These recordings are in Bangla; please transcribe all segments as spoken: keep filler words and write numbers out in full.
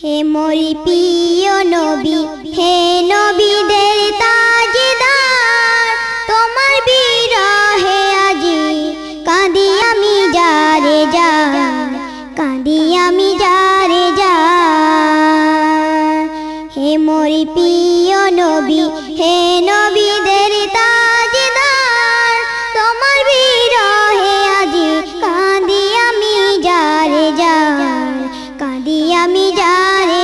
হে মোরি প্রিয় নবী, হে নবীদের তাজদার, তোমার বিরহে আজি কাঁদি আমি যারে যার, কাঁদি আমি যারে যার। হে মোরি প্রিয় নবী, হে নবীদের তাজদার, তোমার বিরহে আজি কাঁদি আমি যারে যার, কাঁদি আমি যারে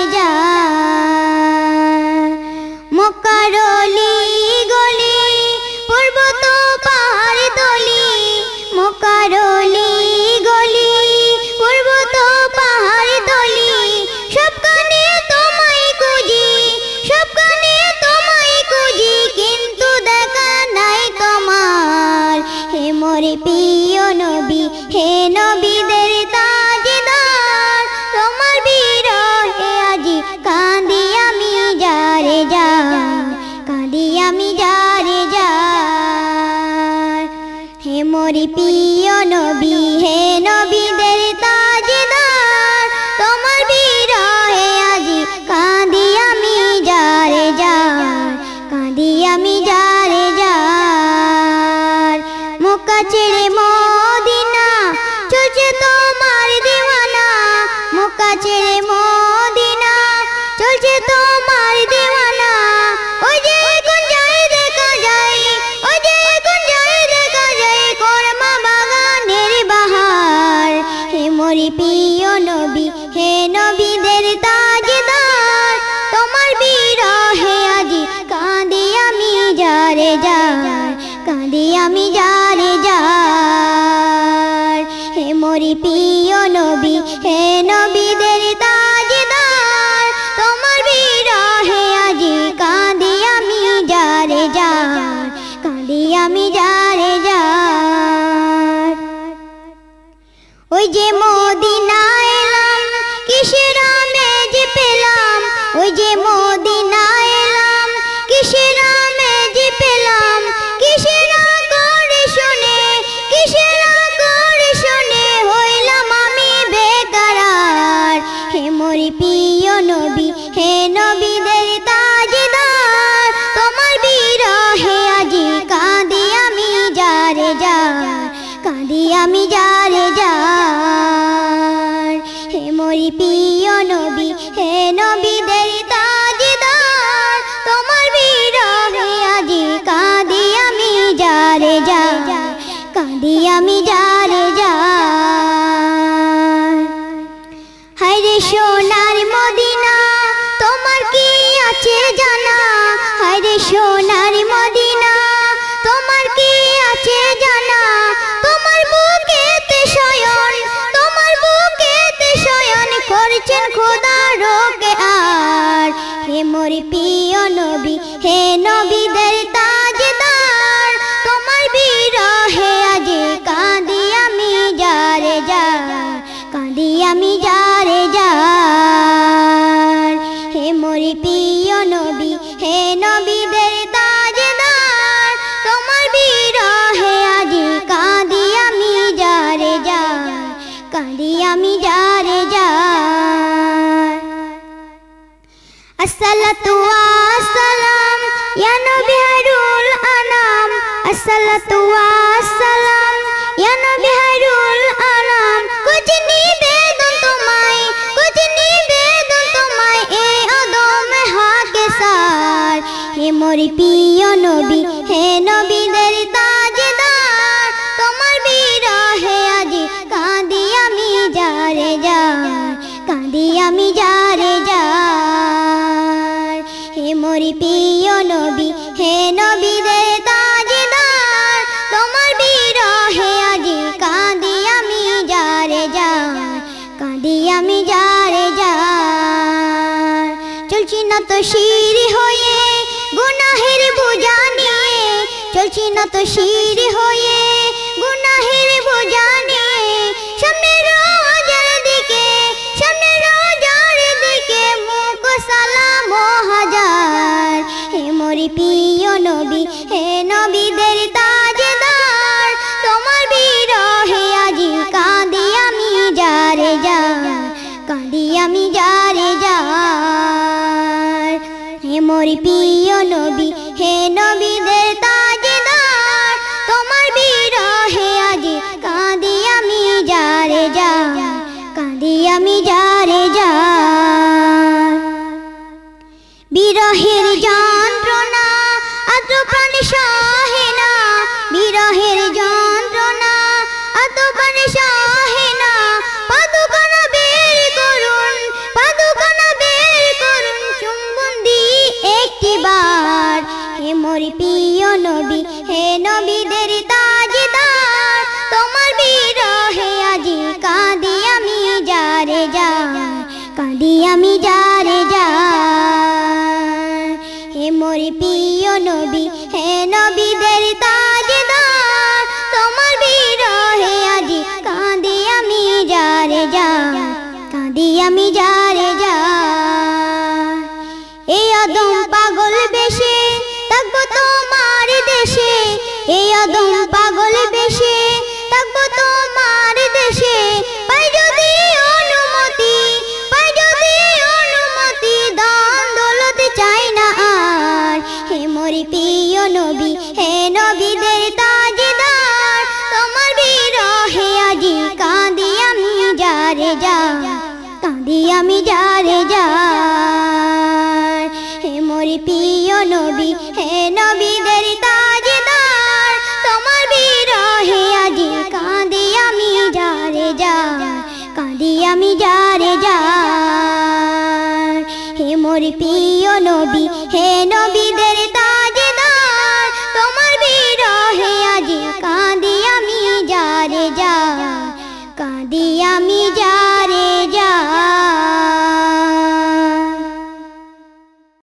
যার। মক্কার অলি গলি পর্বত পাহাড় তলি, মক্কার অলি গলি পর্বত পাহাড় তলি, সবখানে তোমায় খুঁজি, সবখানে তোমায় খুঁজি, কিন্তু দেখা নাই তোমার। হে মোরে প্রিয় নবী, হে নবীদের তাজদার, তোমার বিরহে আজি কাঁদি আমি যারে যার, কাঁদি আমি যারে যার। হে মোরে প্রিয় নবী, হে নবীদের তাজদার, তোমার বিরহে আজি কাঁদি আমি যারে যার, কাঁদি আমি যারে যার। মক্কা ছেড়ে মদিনা চলছে তোমার দিওয়ানা, মক্কা ছেড়ে মদিনা চলছে তোমার দিওয়ানা। ওই যে কোন যায় দেখা যায়, ওই যে কোন যায় দেখা যায় কোরমা বাগানের বাহার। হে মোরে প্রিয় নবী, হে নবীদের তাজদার, তোমার বিরহে আজি কাঁদি আমি যারে যার, কাঁদি আমি যারে যার। হে মোরে প্রিয় নবী, হে নবীদের তাজদার, তোমার বিরহে আজি কাঁদি আমি যারে যার, কাঁদি আমি যারে যার। ওই যে মদিনা এলাম কিসের আমেজ পেলাম, ওই যে মদিনা এলাম কিসের আমেজ পেলাম, কিসের করে শুনে, কিসের করে শুনে হইলাম আমি বেকারার। হে মোরে প্রিয় নবী, হে নবীদের তাজদার, তোমার বিরহে আজি কাঁদি আমি যারে যার, কাঁদি আমি যারে যার। হে মোরে প্রিয় নবী, হে নবীদের তাজদার, তোমার বিরহে আজি কাঁদি আমি যারে যার, কাঁদি আমি যারে যার। হায়রে সোনার মদিনা তোমার কি আছে জানা, হায়রে সোনার মদিনা তোমার কি আছে জানা, তোমার বুকেতে শয়ন, তোমার বুকেতে শয়ন করছেন খোদা রোকে আর। হে মোরে প্রিয় নবী, হে নবীদের তাজদার, তোমার বিরহে আজি কাঁদি আমি যারে যার, কাঁদি আমি যারে যার। হে মোরে প্রিয় নবী, হে নবীদের তাজদার, তোমার বিরহে আজি কাঁদি আমি যারে যার, কাঁদি আমি যারে যার। আসসালাতু ওয়াসসালাম ইয়া নবী খায়রুল আনাম, আসসালাতু ওয়াসসালাম ইয়া নবী খায়রুল আনাম। কুছ নিবেদন তোমায়, কুছ নিবেদন তোমায় এ আদম হাকে সার। হে মোরে প্রিয় নবী, হে নবীদের তাজদার, তোমার বিরহে আজি কাঁদি আমি যারে যার, কাঁদি আমি যারে যার। হে মোরে প্রিয় নবী, হে নবীদের তাজদার, তোমার বিরহে আজি কাঁদি আমি যারে যার, কাঁদি আমি যারে যার। চলছি না তো শির হয়ে গুনাহের বোঝা নিয়ে, চলছি না তো শির হয়ে গুনাহের বোঝা নিয়ে, সামনে রোজার দিকে, সামনে রোজার দিকে মুখ সালাম হাজার। হে মোরে প্রিয় নবী, হে নবীদের তাজদার, তোমার বিরহে আজি কাঁদি আমি যারে যার, কাঁদি আমি যারে যার। বিরহের যন্ত্রণা আদ্র প্রাণে সহে না, বিরহের যন্ত্রণা আদ্র প্রাণে সহে না। পাদুকানা বের করুন, পাদুকানা বের করুন, চুম্বন দি একটিবার। হে মোর প্রিয় নবী, হে নবীদের তাজদার, তোমার বিরহে আজি কাঁদি আমি যারে যার, কাঁদি আমি যারে যার। হে মোর প্রিয় নবী, হে নবীদের তাজদার, তোমার বিরহে আজি কাঁদি আমি যারে যার, কাঁদি আমি যারে যার। এই অদম পাগল বেশে থাকবো তোমার দেশে, এই অদম পাগল বেশে থাকবো তোমার দেশে। পাই যদি অনুমতি, পাই যদি অনুমতি, দান দৌলত চাই না আর। হে মোর প্রিয় নবী, হে নবীদের তাজদার, তোমার বিরহে আজি কাঁদি আমি যারে যার, কাঁদি আমি যারে যার। হে মোর প্রিয় নবী, হে নবীদের তাজদার, তোমার বিরহে আজি কাঁদি আমি যারে যার, কাঁদি আমি যারে যার। হে মোর প্রিয় নবী, হে নবীদের